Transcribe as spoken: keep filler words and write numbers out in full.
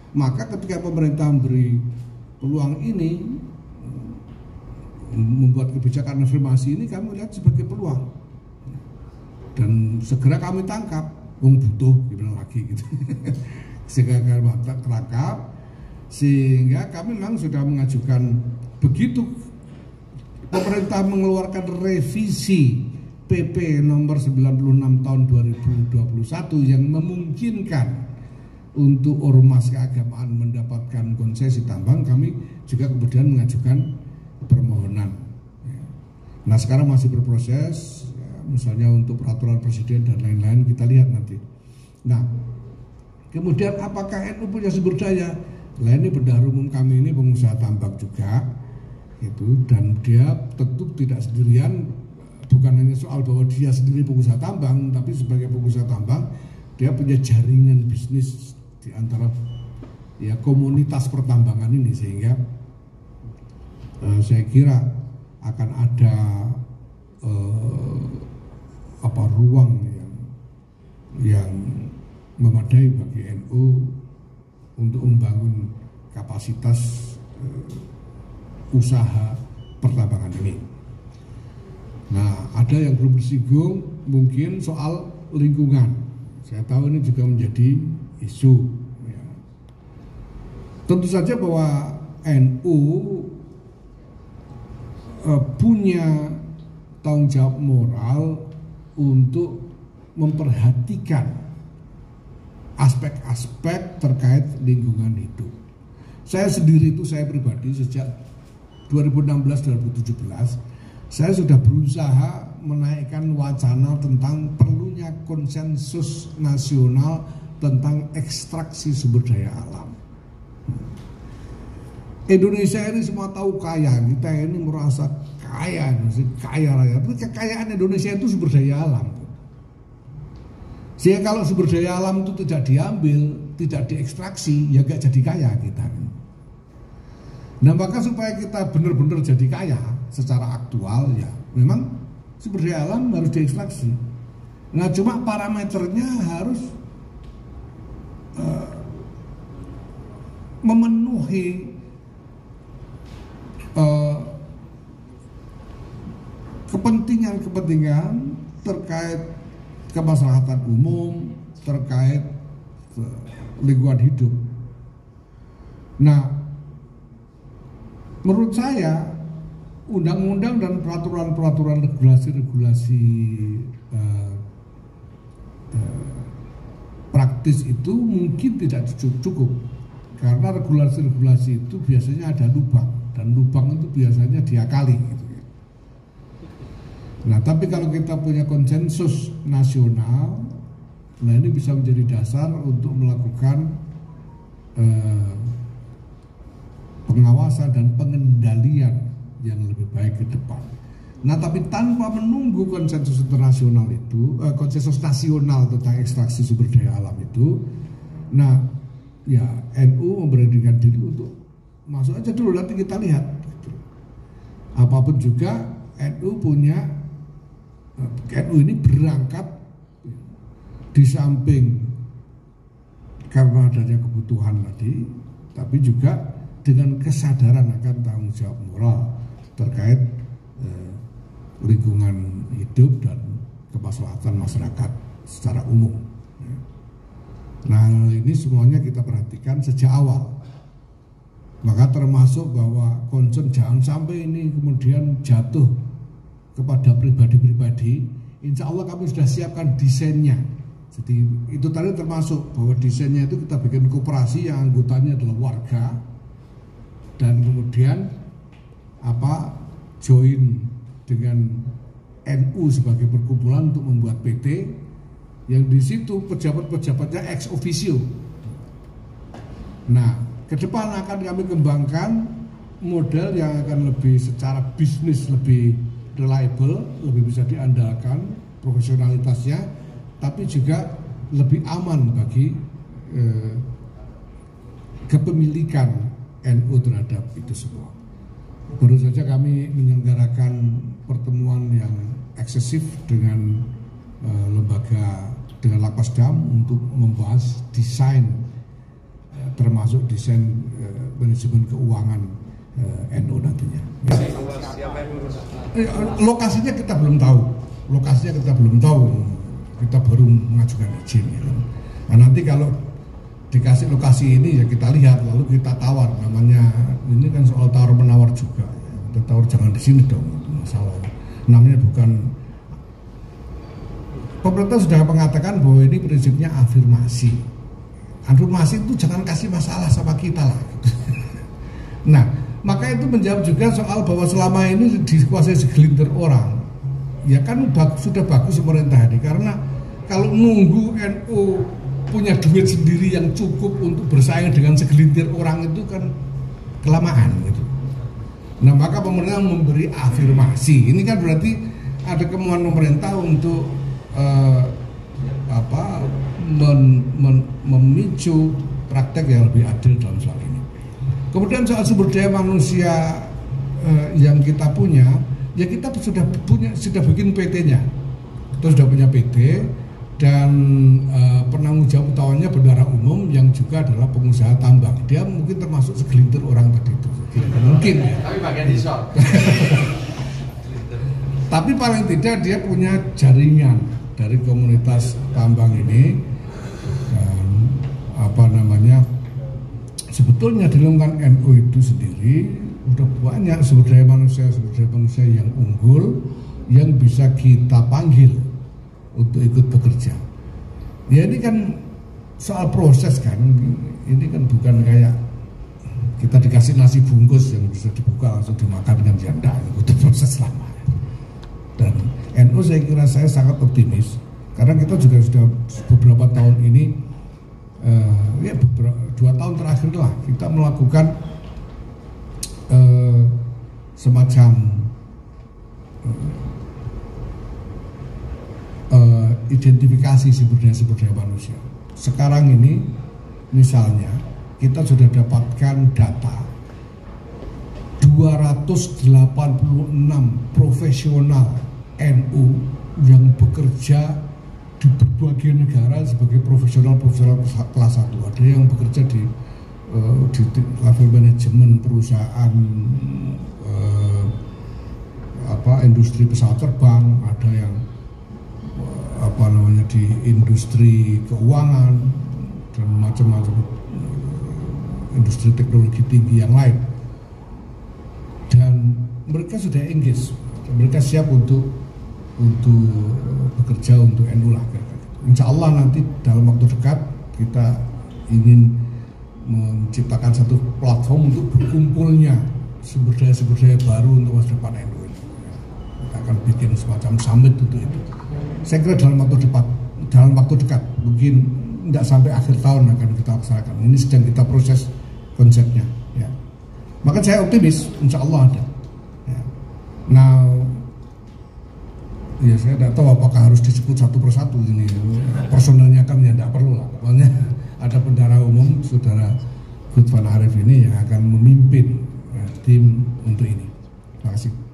Maka ketika pemerintah memberi peluang ini, membuat kebijakan afirmasi ini, kami lihat sebagai peluang dan segera kami tangkap. Wong butuh gimana lagi gitu. Segera kami tangkap, sehingga kami memang sudah mengajukan, begitu pemerintah mengeluarkan revisi P P nomor sembilan puluh enam tahun dua ribu dua puluh satu yang memungkinkan untuk ormas keagamaan mendapatkan konsesi tambang, kami juga kemudian mengajukan permohonan. Nah sekarang masih berproses, misalnya untuk peraturan presiden dan lain-lain, kita lihat nanti. Nah kemudian apakah N U punya sumber daya? Nah ini bendahara umum kami ini pengusaha tambang juga, itu, dan dia tentu tidak sendirian. Bukan hanya soal bahwa dia sendiri pengusaha tambang, tapi sebagai pengusaha tambang dia punya jaringan bisnis di antara ya komunitas pertambangan ini, sehingga eh, saya kira akan ada eh, apa ruang yang yang memadai bagi N U untuk membangun kapasitas eh, usaha pertambangan ini. Nah, ada yang belum disinggung mungkin soal lingkungan. Saya tahu ini juga menjadi isu. Ya. Tentu saja bahwa N U eh, punya tanggung jawab moral untuk memperhatikan aspek-aspek terkait lingkungan hidup. Saya sendiri itu, saya pribadi sejak dua ribu enam belas dua ribu tujuh belas saya sudah berusaha menaikkan wacana tentang perlunya konsensus nasional tentang ekstraksi sumber daya alam. Indonesia ini semua tahu kaya, kita ini merasa kaya, kaya raya. Tapi kekayaan Indonesia itu sumber daya alam. Sehingga kalau sumber daya alam itu tidak diambil, tidak diekstraksi, ya gak jadi kaya kita. Nah maka supaya kita benar-benar jadi kaya secara aktual, ya memang sumber daya alam harus diekstraksi. Nah cuma parameternya harus uh, memenuhi kepentingan-kepentingan uh, terkait kemaslahatan umum, terkait uh, lingkungan hidup. Nah menurut saya undang-undang dan peraturan-peraturan regulasi-regulasi uh, uh, praktis itu mungkin tidak cukup, karena regulasi-regulasi itu biasanya ada lubang, dan lubang itu biasanya diakali gitu. Nah tapi kalau kita punya konsensus nasional, nah ini bisa menjadi dasar untuk melakukan uh, pengawasan dan pengendalian yang lebih baik ke depan. Nah tapi tanpa menunggu konsensus internasional itu, eh, konsensus nasional tentang ekstraksi sumber daya alam itu, nah ya N U memberanikan diri untuk masuk aja dulu, nanti kita lihat. Gitu. Apapun juga N U punya, N U ini berangkat di samping karena adanya kebutuhan tadi, tapi juga dengan kesadaran akan tanggung jawab moral terkait eh, lingkungan hidup dan kemaslahatan masyarakat secara umum. Nah ini semuanya kita perhatikan sejak awal. Maka termasuk bahwa concern jangan sampai ini kemudian jatuh kepada pribadi-pribadi. Insya Allah kami sudah siapkan desainnya. Jadi itu tadi termasuk bahwa desainnya itu kita bikin koperasi yang anggotanya adalah warga, dan kemudian apa join dengan N U sebagai perkumpulan untuk membuat P T yang di situ pejabat-pejabatnya ex officio. Nah, ke depan akan kami kembangkan model yang akan lebih secara bisnis lebih reliable, lebih bisa diandalkan profesionalitasnya, tapi juga lebih aman bagi eh, kepemilikan N U terhadap itu semua. Baru saja kami menyelenggarakan pertemuan yang eksesif dengan uh, lembaga, dengan Lakpasdam untuk membahas desain uh, termasuk desain uh, manajemen keuangan uh, N U nantinya. Ya. Lokasinya kita belum tahu, lokasinya kita belum tahu, kita baru mengajukan izin. Ya. Nah, nanti kalau dikasih lokasi ini ya kita lihat, lalu kita tawar. Namanya ini kan soal tawar menawar juga. Ya. Kita tawar jangan di sini dong, masalahnya. Namanya bukan. Pemerintah sudah mengatakan bahwa ini prinsipnya afirmasi. Afirmasi itu jangan kasih masalah sama kita lah. Nah, maka itu menjawab juga soal bahwa selama ini dikuasai segelintir orang. Ya kan sudah bagus pemerintah ini, karena kalau nunggu N U punya duit sendiri yang cukup untuk bersaing dengan segelintir orang itu kan kelamaan gitu. Nah, maka pemerintah memberi afirmasi. Ini kan berarti ada kemauan pemerintah untuk uh, apa men, men, memicu praktek yang lebih adil dalam soal ini. Kemudian soal sumber daya manusia uh, yang kita punya, ya kita sudah punya sudah bikin P T-nya. Kita sudah punya P T. Dan uh, penanggung jawab utamanya bendahara umum yang juga adalah pengusaha tambang. Dia mungkin termasuk segelintir orang tadi itu. Mungkin ya. Tapi bagian disol. Tapi paling tidak dia punya jaringan dari komunitas tambang ini. Dan apa namanya? Sebetulnya di lingkungan N U itu sendiri udah banyak sumber daya manusia, sumber daya manusia yang unggul yang bisa kita panggil untuk ikut bekerja. Ya ini kan soal proses kan, ini kan bukan kayak kita dikasih nasi bungkus yang bisa dibuka langsung dimakan dengan janda, itu proses lama. Dan N U saya kira saya sangat optimis karena kita juga sudah beberapa tahun ini, uh, ya beberapa, dua tahun terakhir lah kita melakukan uh, semacam uh, Uh, identifikasi sumber daya-sumber daya manusia. Sekarang ini misalnya kita sudah dapatkan data dua ratus delapan puluh enam profesional N U yang bekerja di berbagai negara sebagai profesional-profesional kelas satu. Ada yang bekerja di, uh, di level manajemen perusahaan uh, apa industri pesawat terbang, ada yang apa namanya di industri keuangan dan macam-macam industri teknologi tinggi yang lain, dan mereka sudah engage, mereka siap untuk untuk bekerja untuk N U lah. Insya Allah nanti dalam waktu dekat kita ingin menciptakan satu platform untuk berkumpulnya sumber daya sumber daya baru untuk masa depan N U ini. Kita akan bikin semacam summit untuk itu. Saya kira dalam waktu dekat, dalam waktu dekat, mungkin tidak sampai akhir tahun akan kita laksanakan. Ini sedang kita proses konsepnya. Ya. Maka saya optimis, insya Allah ada. Ya. Nah, ya saya tidak tahu apakah harus disebut satu persatu ini. Personalnya kan ya tidak perlu lah. Pokoknya ada bendahara umum, saudara Gutvan Arif ini yang akan memimpin ya, tim untuk ini. Terima kasih.